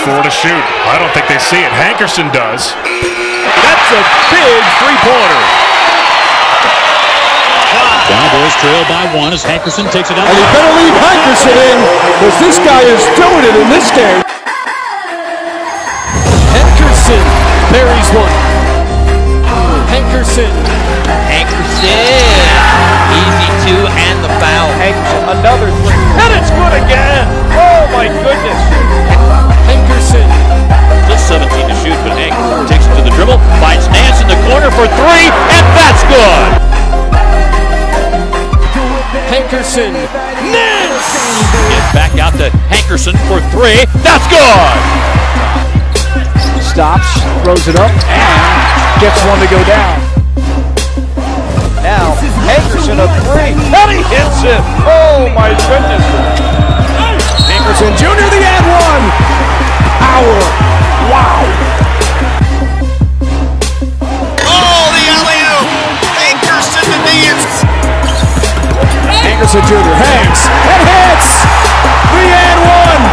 4 to shoot. I don't think they see it. Hankerson does. That's a big three-pointer. Cowboys trail by 1 as Hankerson takes it out. And you better leave Hankerson in, because this guy is doing it in this game. Hankerson buries one. Hankerson. Easy two and the foul. Hankerson, another three. And it's good again. Oh my goodness. Hankerson. Just 17 to shoot, but Hankerson takes it to the dribble, finds Nance in the corner for 3, and that's good. Hankerson. Nance. Get back out to Hankerson for 3. That's good. Stops, throws it up, and gets one to go down. Now, Hankerson a 3, and he hits it! Oh my goodness! Hankerson Jr., the and one! Power! Wow! Oh, the alley-oop! Hankerson to Nance! Hankerson Jr. hangs and hits! The and one!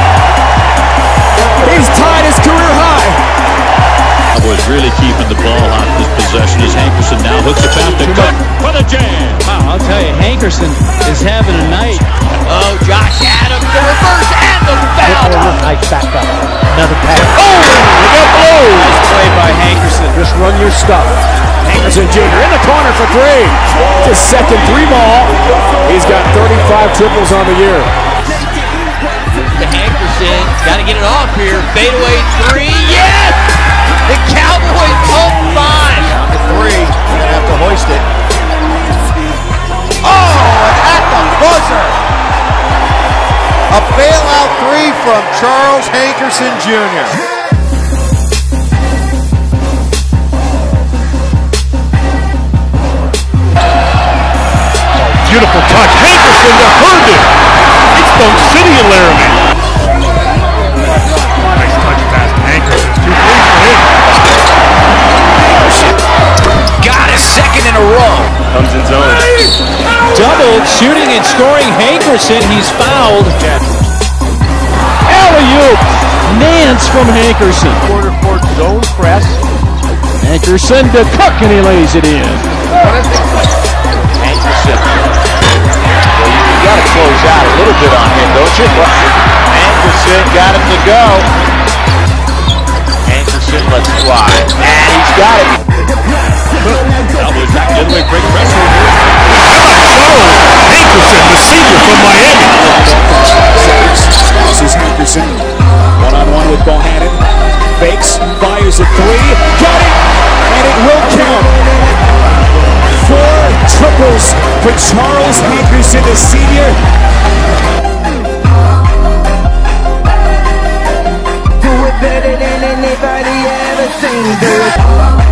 He's tied his career high! Cowboys really keeping the ball hot this possession as Hankerson now hooks it back to Cook for the jam. Wow, I'll tell you, Hankerson is having a night. Oh, Josh Adams, the reverse and the foul. Nice back up. Another pass. Oh! Look out below! Nice play by Hankerson. Just run your stuff. Hankerson Jr. in the corner for 3. His second 3 ball. He's got 35 triples on the year. To Hankerson, got to get it off here. Fadeaway 3, yes! The Cowboys up 5. Down to 3. They're going to have to hoist it. Oh, and at the buzzer. A bailout 3 from Charles Hankerson Jr. Beautiful touch. Hankerson to Herndon. It's Dunk City in Laramie. Nice touch pass to Hankerson. 2 threes for him. Got his second in a row. Comes in zone. Doubled, shooting and scoring Hankerson. He's fouled. Alley-oop. Nance from Hankerson. Quarter court zone press. Hankerson to Cook, and he lays it in. Hankerson. Well, you got to close out a little bit on him, don't you? Hankerson got him to go. Hankerson lets fly. And he's got it. Cowboys back the other way, break pressure. Hankerson, the senior from Miami. This is Hankerson. One-on-one with Bohannon. Fakes, fires a 3. Got it! And it will count. 4 triples for Charles Hankerson, the senior. Do it better than anybody ever seen. Do it.